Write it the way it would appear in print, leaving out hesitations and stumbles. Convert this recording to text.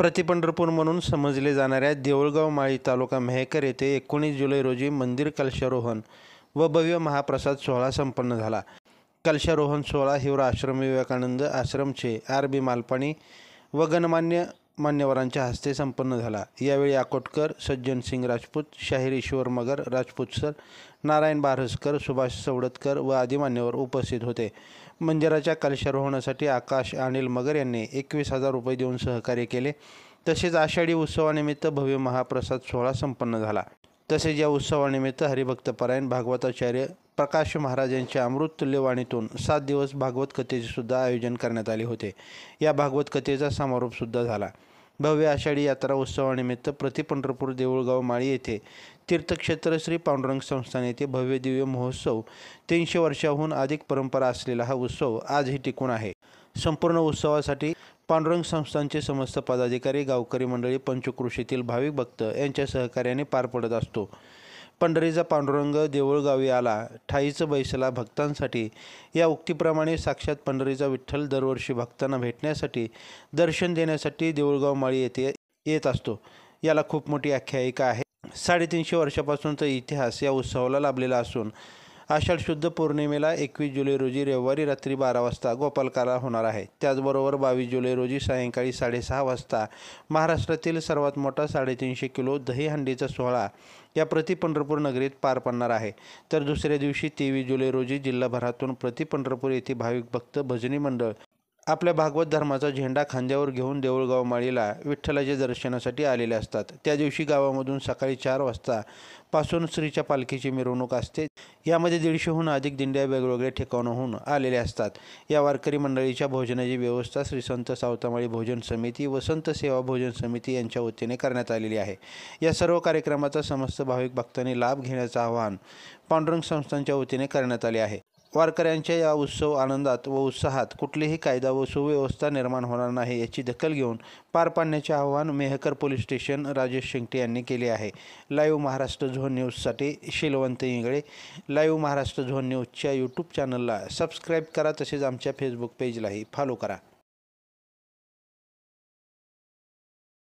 प्रतिपंढरपूर म्हणून समजले जाणाऱ्या देऊळगाव माळी तालुका मेहकर येथे 19 जुलै रोजी मंदिर कलशारोहण व भव्य महाप्रसाद सोहळा संपन्न झाला। कलशारोहण सोहळा हिवर आश्रम विवेकानंद आश्रमचे आर.बी. मालपाणी व गणमान्य मान्यवरांच्या हस्ते संपन्न झाला। यावेळी अकोटकर, सज्जन सिंग राजपूत, शाहीर ईश्वर मगर राजपूत सर, नारायण बारसकर, सुभाष सवडतकर व आदी मान्यवर उपस्थित होते। मंदिराच्या कलशारोहणासाठी आकाश अनिल मगर यांनी 21,000 रुपये देऊन सहकार्य केले। तसेच आषाढी उत्सवानिमित्त भव्य महाप्रसाद सोहळा संपन्न झाला। तसेच या उत्सवानिमित्त हरिभक्तपरायण भागवताचार्य प्रकाश महाराज यांच्या अमृततुल्य वाणीतून 7 दिवस भागवत कथेचे सुद्धा आयोजन करण्यात आले होते। या भागवत कथेचा समारोप सुद्धा झाला। भव्य आषाढी यात्रा उत्सवानिमित्त प्रतिपंढरपूर देऊळगाव माळी येथे तीर्थक्षेत्र श्री पांडुरंग संस्थान येथे भव्य दिव्य महोत्सव 300 वर्षाहून अधिक परंपरा असलेला हा उत्सव आजही टिकून आहे। संपूर्ण उत्सवासाठी पांडुरंग संस्थानचे समस्त पदाधिकारी, गावकरी मंडळी, पंचक्रोशीतील भाविक भक्त यांच्या सहकार्याने पार पडत असतो। पंढरीचा पांडुरंग देऊळगावी आला, ठाईच बैसला भक्तांसाठी या उक्तीप्रमाणे साक्षात पंढरीचा विठ्ठल दरवर्षी भक्तांना भेटण्यासाठी, दर्शन देण्यासाठी देऊळगाव माळी येथे येत असतो। याला खूप मोठी आख्यायिका आहे। 350 वर्षापासूनचा इतिहास या उत्सवाला लाभलेला असून आषाढ शुद्ध पौर्णिमेला 21 जुलै रोजी रविवारी रात्री 12 वाजता गोपालकाला होणार आहे। त्याचबरोबर 22 जुलै रोजी सायंकाळी 6:30 वाजता महाराष्ट्रातील सर्वात मोठा 350 किलो दहीहंडीचा सोहळा या प्रतिपंढरपूर नगरीत पार पडणार आहे। तर दुसऱ्या दिवशी 23 जुलै रोजी जिल्हाभरातून प्रतिपंढरपूर येथे भाविक भक्त भजनी मंडळ आपल्या भागवत धर्माचा झेंडा खांद्यावर घेऊन देऊळगाव माळीला विठ्ठलाच्या दर्शनासाठी आलेले असतात। त्या दिवशी गावामधून सकाळी 4 वाजता पासून श्रीच्या पालखीची मिरवणूक असते। यामध्ये 150हून अधिक दिंड्या वेगवेगळ्या ठिकाणाहून आलेल्या असतात। या वारकरी मंडळीच्या भोजनाची व्यवस्था श्री संत सावतामाळी भोजन समिती व संत सेवा भोजन समिती यांच्या वतीने करण्यात आलेली आहे। या सर्व कार्यक्रमाचा समस्त भाविक भक्तांनी लाभ घेण्याचे आवाहन पांडुरंग संस्थानच्या वतीने करण्यात आले आहे। वारकऱ्यांच्या या उत्सव आनंदात व उत्साहात कुठलीही कायदा व सुव्यवस्था निर्माण होणार नाही याची दखल घेऊन पार पाडण्याचे आवाहन मेहकर पोलीस स्टेशन राजेश शिंगटे यांनी केले आहे। लाईव्ह महाराष्ट्र झोन न्यूजसाठी शीलवंत इंगळे। लाईव्ह महाराष्ट्र झोन न्यूजच्या यूट्यूब चॅनलला सबस्क्राईब करा, तसेच आमच्या फेसबुक पेजलाही फॉलो करा।